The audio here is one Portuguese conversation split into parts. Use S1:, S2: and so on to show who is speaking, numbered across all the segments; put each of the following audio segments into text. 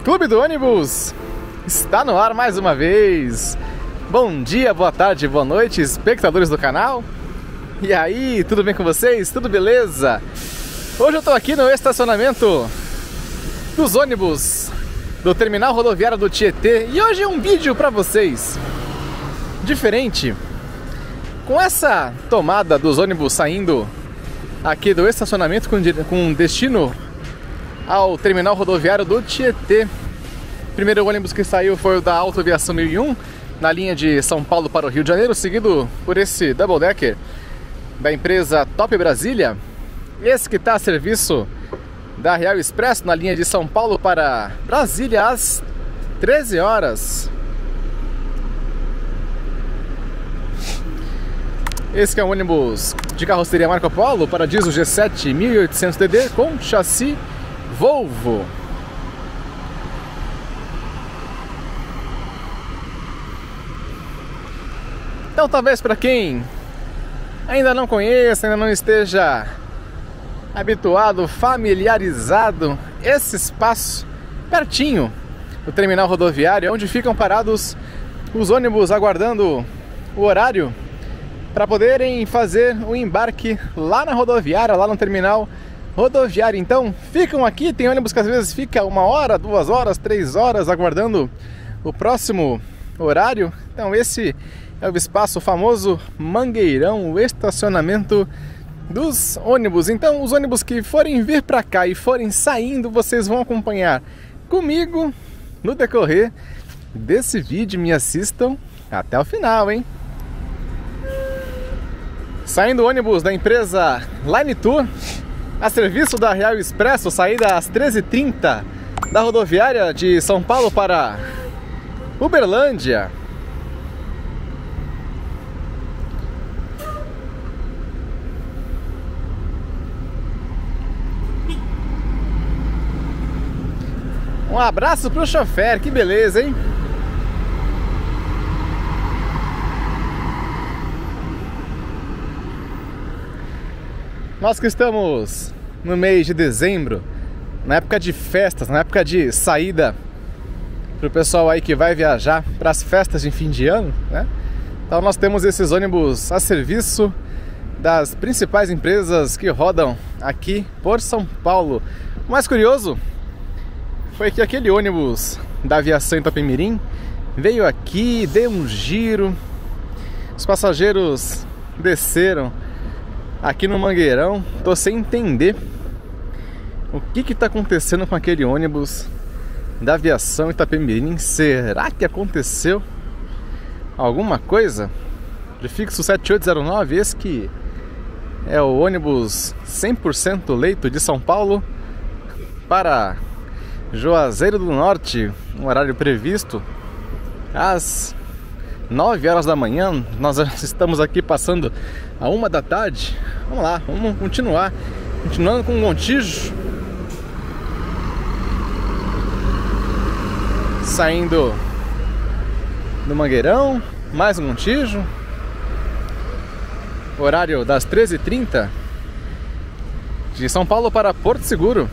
S1: Clube do Ônibus está no ar mais uma vez. Bom dia, boa tarde, boa noite, espectadores do canal. E aí, tudo bem com vocês? Tudo beleza? Hoje eu estou aqui no estacionamento dos ônibus do terminal rodoviário do Tietê. E hoje é um vídeo para vocês diferente. Com essa tomada dos ônibus saindo aqui do estacionamento com destino ao terminal rodoviário do Tietê. O primeiro ônibus que saiu foi o da Autoaviação 1001, na linha de São Paulo para o Rio de Janeiro, seguido por esse double decker da empresa Top Brasília. Esse que está a serviço da Real Expresso, na linha de São Paulo para Brasília, às 13 horas. Esse que é um ônibus de carroceria Marco Polo, Paradiso G7 1800DD com chassi Volvo. Então, talvez para quem ainda não conheça, ainda não esteja habituado, familiarizado, esse espaço pertinho do terminal rodoviário, onde ficam parados os ônibus aguardando o horário para poderem fazer o embarque lá na rodoviária, lá no terminal rodoviário. Então ficam aqui, tem ônibus que às vezes fica 1 hora, 2 horas, 3 horas aguardando o próximo horário. Então esse é o espaço, o famoso Mangueirão, o estacionamento dos ônibus. Então os ônibus que forem vir para cá e forem saindo, vocês vão acompanhar comigo no decorrer desse vídeo. Me assistam até o final, hein? Saindo o ônibus da empresa Line Tour, a serviço da Real Expresso, saída às 13h30 da rodoviária de São Paulo para Uberlândia. Um abraço pro chofer, que beleza, hein? Nós que estamos no mês de dezembro, na época de festas, na época de saída para o pessoal aí que vai viajar para as festas de fim de ano, né? Então nós temos esses ônibus a serviço das principais empresas que rodam aqui por São Paulo. O mais curioso foi que aquele ônibus da aviação Itapemirim veio aqui, deu um giro, os passageiros desceram aqui no Mangueirão. Tô sem entender o que está acontecendo com aquele ônibus da aviação Itapemirim. Será que aconteceu alguma coisa? Prefixo 7809, esse que é o ônibus 100% leito de São Paulo para Juazeiro do Norte, um horário previsto às 9 horas da manhã. Nós estamos aqui passando a 1 da tarde. Vamos lá, vamos continuando com o Montijo, saindo do Mangueirão, mais um Montijo, horário das 13h30 de São Paulo para Porto Seguro.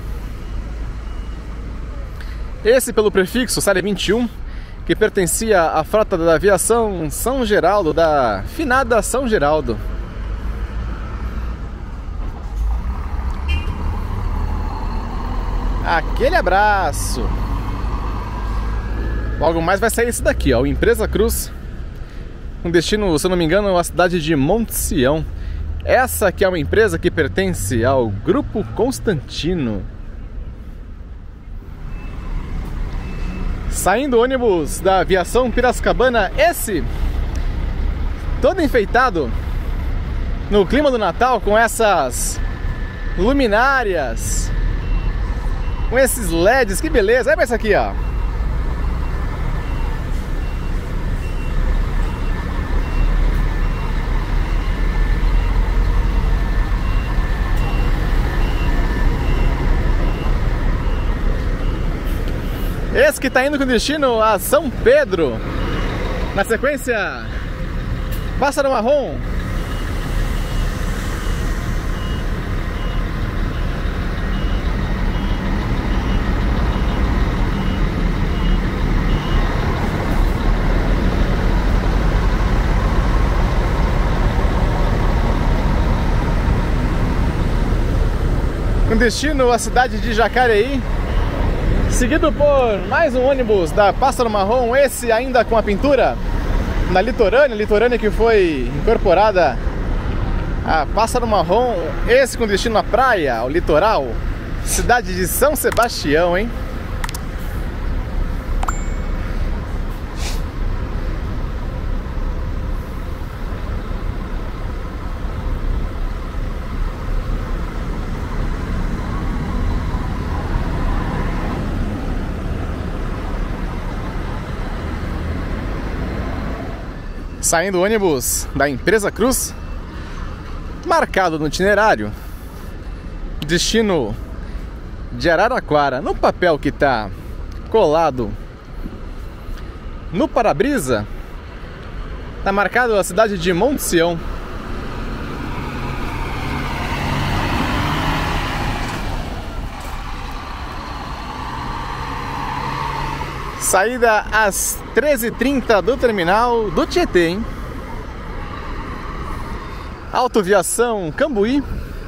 S1: Esse pelo prefixo série 21, que pertencia à frota da aviação São Geraldo, da finada São Geraldo. Aquele abraço! Logo mais vai sair esse daqui, ó, o Empresa Cruz, com destino, se eu não me engano, à cidade de Monte Sião. Essa que é uma empresa que pertence ao Grupo Constantino. Saindo o ônibus da aviação Piracicabana, esse todo enfeitado no clima do Natal, com essas luminárias, com esses LEDs, que beleza. Olha isso aqui, ó. Esse que está indo com destino a São Pedro. Na sequência, Pássaro Marrom. com destino à cidade de Jacareí, seguido por mais um ônibus da Pássaro Marrom, esse ainda com a pintura na litorânea que foi incorporada a Pássaro Marrom, esse com destino à praia, ao litoral, cidade de São Sebastião, hein? Saindo o ônibus da Empresa Cruz, marcado no itinerário, destino de Araraquara. No papel que está colado no para-brisa, está marcado a cidade de Monte Sião. Saída às 13h30 do terminal do Tietê, hein? Autoviação Cambuí,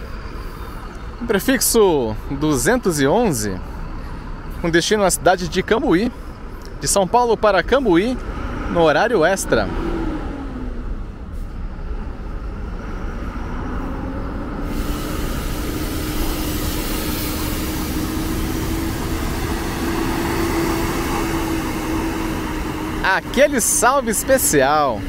S1: prefixo 211, com destino à cidade de Cambuí, de São Paulo para Cambuí, no horário extra. Aquele salve especial.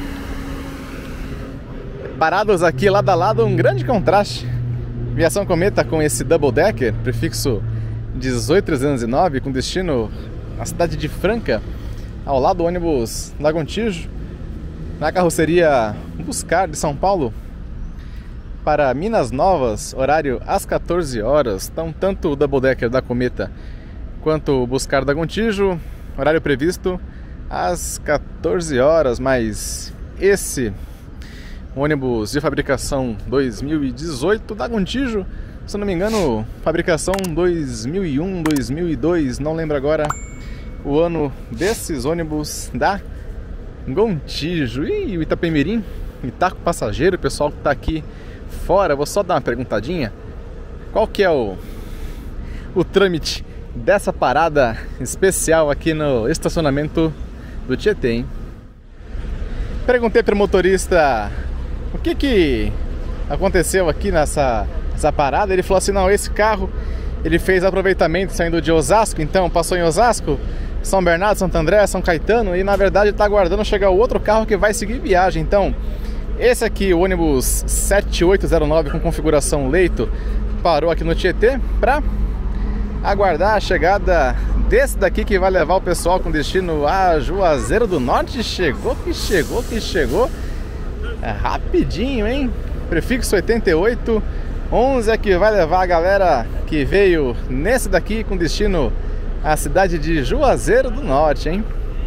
S1: Parados aqui lado a lado, um grande contraste. Viação Cometa com esse double decker, prefixo 18309, com destino à cidade de Franca, ao lado do ônibus Lagontijo, na carroceria Buscar de São Paulo para Minas Novas, horário às 14 horas. Então, tanto o double decker da Cometa quanto o Buscar da Gontijo, horário previsto às 14 horas, mas esse ônibus de fabricação 2018 da Gontijo, se não me engano, fabricação 2001, 2002, não lembro agora o ano desses ônibus da Gontijo. E o Itapemirim, Itaco Passageiro, o pessoal que está aqui fora, vou só dar uma perguntadinha, qual que é o trâmite dessa parada especial aqui no estacionamento do Tietê, hein? Perguntei para o motorista o que aconteceu aqui nessa parada. Ele falou assim: não, esse carro ele fez aproveitamento saindo de Osasco, então passou em Osasco, São Bernardo, Santo André, São Caetano, e na verdade está aguardando chegar o outro carro que vai seguir viagem. Então esse aqui, o ônibus 7809 com configuração leito, parou aqui no Tietê para aguardar a chegada desse daqui que vai levar o pessoal com destino a Juazeiro do Norte. Chegou que chegou. É rapidinho, hein? Prefixo 8811 é que vai levar a galera que veio nesse daqui com destino à cidade de Juazeiro do Norte, hein?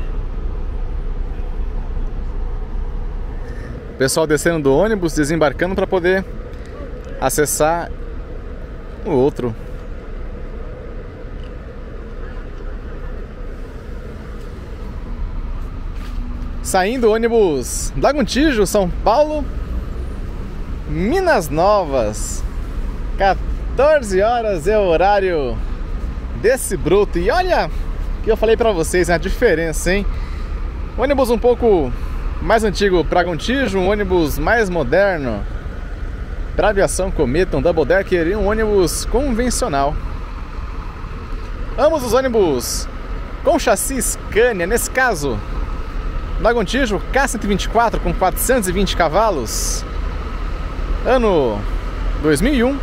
S1: O pessoal descendo do ônibus, desembarcando para poder acessar o outro. Saindo o ônibus da Gontijo, São Paulo, Minas Novas, 14 horas é o horário desse bruto. E olha que eu falei pra vocês, né, a diferença, hein? Ônibus um pouco mais antigo para Gontijo, um ônibus mais moderno para Aviação Cometa, um double decker, e um ônibus convencional. Ambos os ônibus com chassi Scania, nesse caso na Gontijo, K124 com 420 cavalos, ano 2001.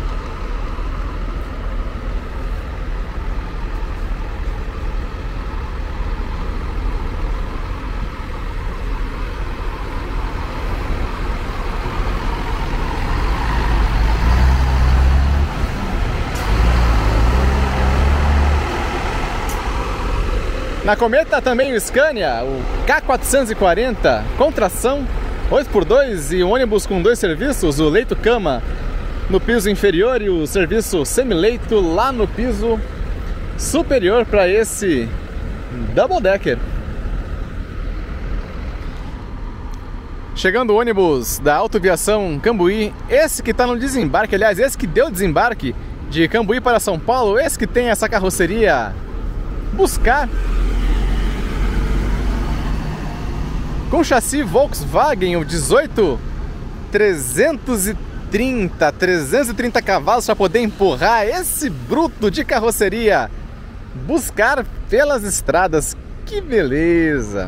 S1: Na Cometa também o Scania, o K440, com tração 8x2 e um ônibus com 2 serviços, o leito-cama no piso inferior e o serviço semi-leito lá no piso superior para esse double decker. Chegando o ônibus da Autoviação Cambuí, esse que está no desembarque, aliás, esse que deu desembarque de Cambuí para São Paulo, esse que tem essa carroceria Buscar, com chassi Volkswagen, o 18 330 cavalos para poder empurrar esse bruto de carroceria Buscar pelas estradas. Que beleza!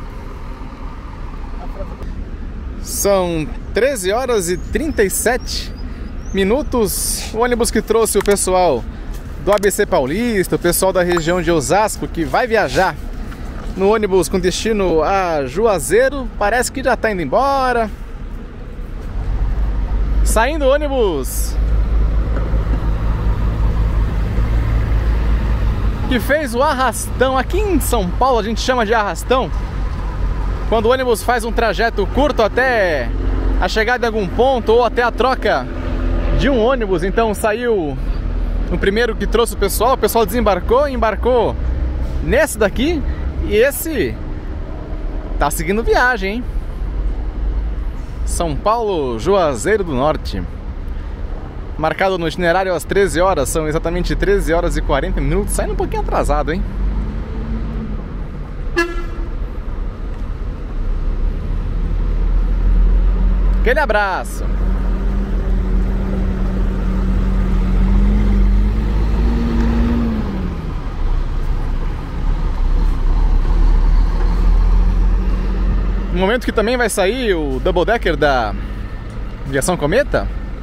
S1: São 13 horas e 37 minutos. O ônibus que trouxe o pessoal do ABC Paulista, o pessoal da região de Osasco, que vai viajar no ônibus com destino a Juazeiro, parece que já está indo embora. Saindo o ônibus que fez o arrastão. Aqui em São Paulo a gente chama de arrastão quando o ônibus faz um trajeto curto até a chegada de algum ponto ou até a troca de um ônibus. Então saiu o primeiro que trouxe o pessoal desembarcou e embarcou nesse daqui, e esse tá seguindo viagem, hein? São Paulo, Juazeiro do Norte. Marcado no itinerário às 13 horas, são exatamente 13 horas e 40 minutos, saindo um pouquinho atrasado, hein? Aquele abraço! No momento que também vai sair o Double Decker da Aviação Cometa.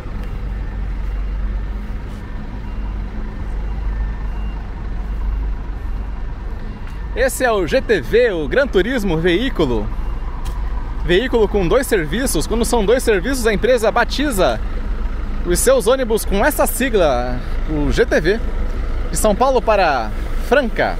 S1: Esse é o GTV, o Gran Turismo veículo. Veículo com 2 serviços. Quando são 2 serviços, a empresa batiza os seus ônibus com essa sigla, o GTV, de São Paulo para Franca.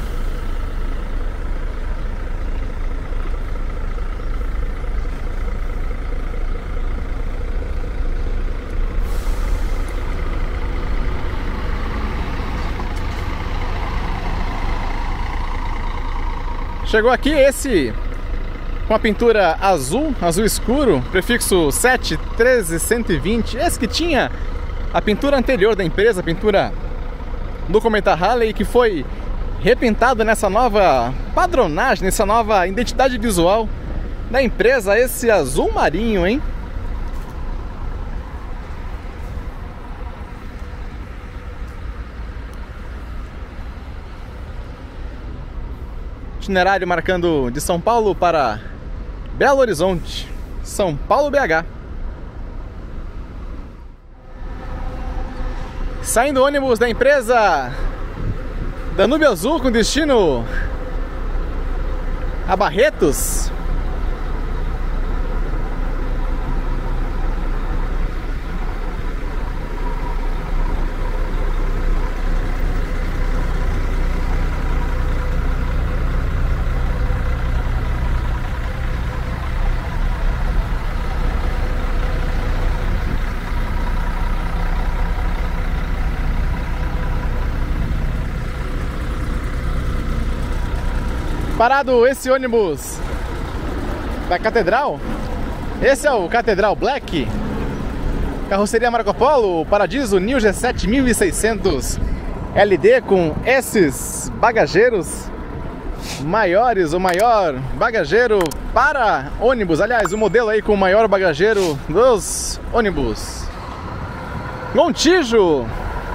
S1: Chegou aqui esse com a pintura azul escuro, prefixo 713120, esse que tinha a pintura anterior da empresa, a pintura do Cometa Halley, que foi repintado nessa nova padronagem, nessa nova identidade visual da empresa, esse azul marinho, hein? Itinerário marcando de São Paulo para Belo Horizonte, São Paulo BH. Saindo ônibus da empresa Danúbio Azul com destino a Barretos. Parado esse ônibus da Catedral. Esse é o Catedral Black, carroceria Marco Polo, Paradiso New G7 1600 LD, com esses bagageiros maiores, o maior bagageiro para ônibus, aliás, o modelo aí com o maior bagageiro dos ônibus. Montijo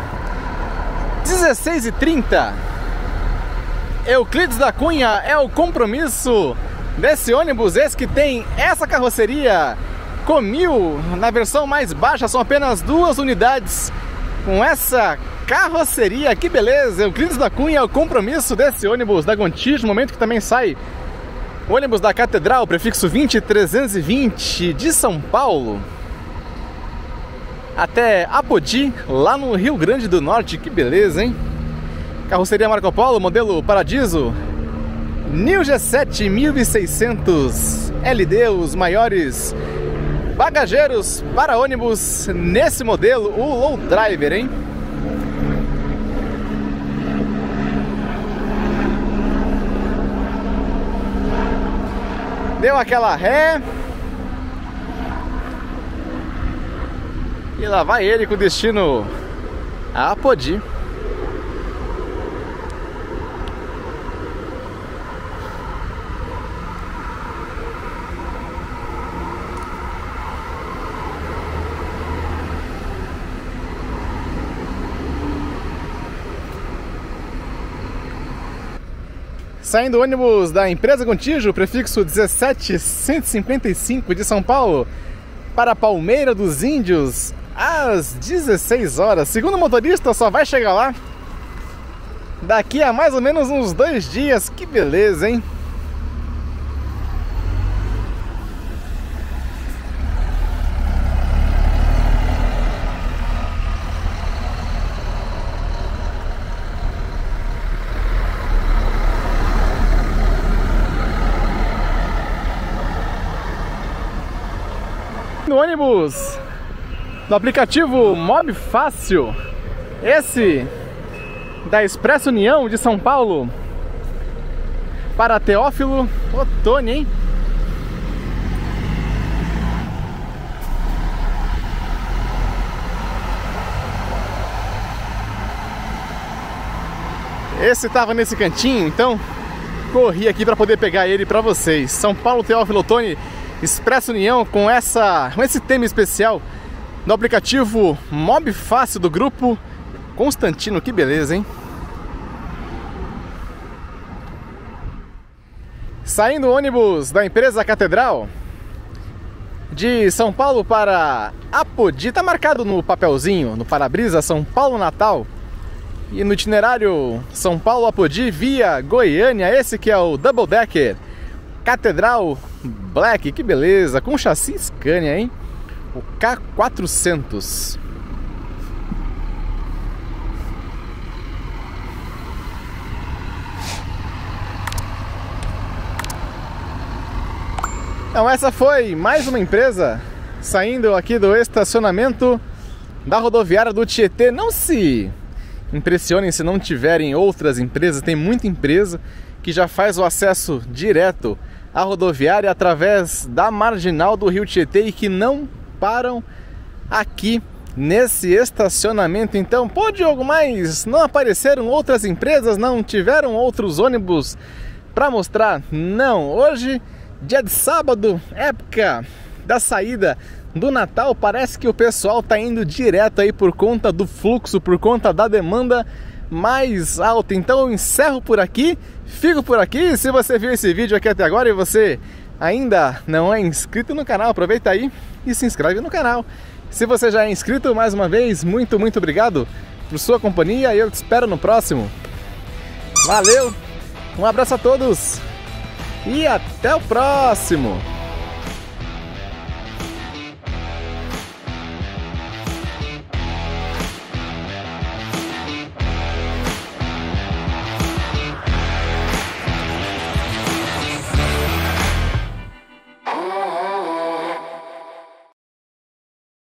S1: 16h30. Euclides da Cunha é o compromisso desse ônibus, esse que tem essa carroceria Comil na versão mais baixa. São apenas 2 unidades com essa carroceria. Que beleza! Euclides da Cunha é o compromisso desse ônibus da Gontijo. No momento que também sai o ônibus da Catedral, prefixo 20320, de São Paulo até Apodi, lá no Rio Grande do Norte. Que beleza, hein? Carroceria Marco Polo, modelo Paradiso New G7 1600 LD, os maiores bagageiros para ônibus nesse modelo, o Low Driver, hein? Deu aquela ré e lá vai ele com destino Apodi. Saindo o ônibus da Empresa Contígio, prefixo 17155 de São Paulo, para Palmeira dos Índios, às 16 horas. Segundo o motorista, só vai chegar lá daqui a mais ou menos uns 2 dias. Que beleza, hein? No ônibus do aplicativo Mob Fácil, esse da Expresso União de São Paulo, para Teófilo Otoni, hein? Esse tava nesse cantinho, então corri aqui para poder pegar ele para vocês. São Paulo, Teófilo Otoni, Expresso União, com esse tema especial no aplicativo Mob Fácil do grupo Constantino. Que beleza, hein? Saindo o ônibus da Empresa Catedral de São Paulo para Apodi, tá marcado no papelzinho, no para-brisa, São Paulo Natal, e no itinerário São Paulo Apodi via Goiânia, esse que é o Double Decker Catedral Black. Que beleza, com chassi Scania, hein? O K400. Então essa foi mais uma empresa saindo aqui do estacionamento da rodoviária do Tietê. Não se impressionem se não tiverem outras empresas, tem muita empresa que já faz o acesso direto à rodoviária através da marginal do Rio Tietê e que não param aqui nesse estacionamento. Então, pô, Diogo, mas não apareceram outras empresas? Não tiveram outros ônibus para mostrar? Não, hoje, dia de sábado, época da saída do Natal, parece que o pessoal tá indo direto aí por conta do fluxo, por conta da demanda mais alta. Então eu encerro por aqui, fico por aqui. Se você viu esse vídeo aqui até agora e você ainda não é inscrito no canal, aproveita aí e se inscreve no canal. Se você já é inscrito, mais uma vez, muito obrigado por sua companhia e eu te espero no próximo. Valeu, um abraço a todos e até o próximo!